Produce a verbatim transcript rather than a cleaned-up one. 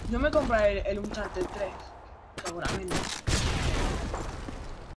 Yo me compré el, el Uncharted tres, seguramente.